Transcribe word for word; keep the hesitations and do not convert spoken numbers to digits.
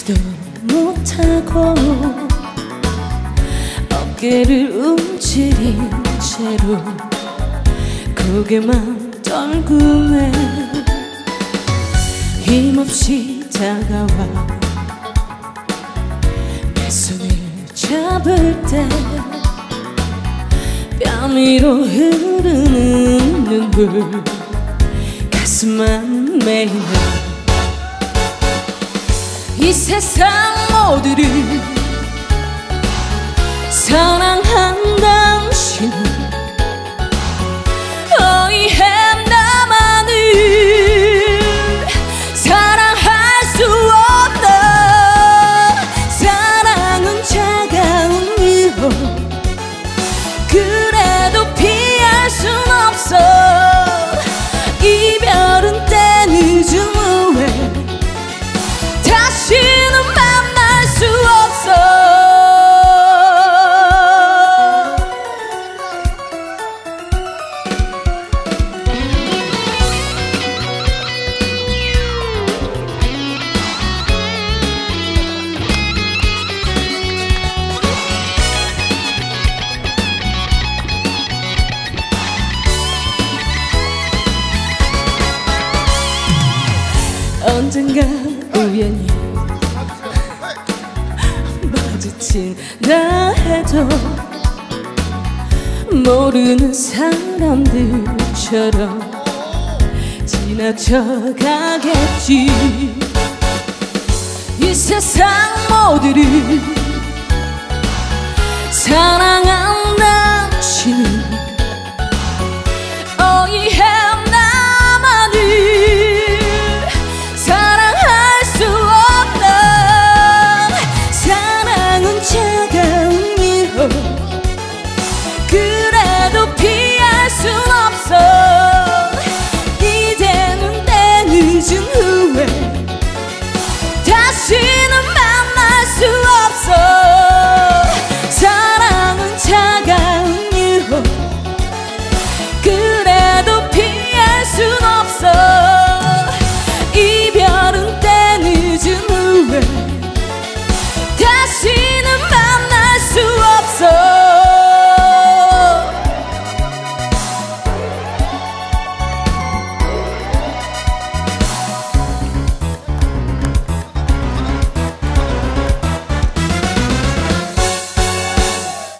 걷지도 못하고 어깨를 움츠린 채로 고개만 떨구네. 힘없이 다가와 내 손을 잡을 때 뺨 위로 흐르는 눈물 가슴만 메이네. 이 세상 모두를 사랑한 당신은 어이해 나만을 사랑할 수 없나. 사랑은 차가운 유혹 그래도 피할 순 없어. 이별은 때 늦은 후에 다시는 만날 수 없어. 언젠가 우연히 마주친다 해도 모르는 사람들처럼 지나쳐가겠지. 이 세상 모두를 사랑한 당신은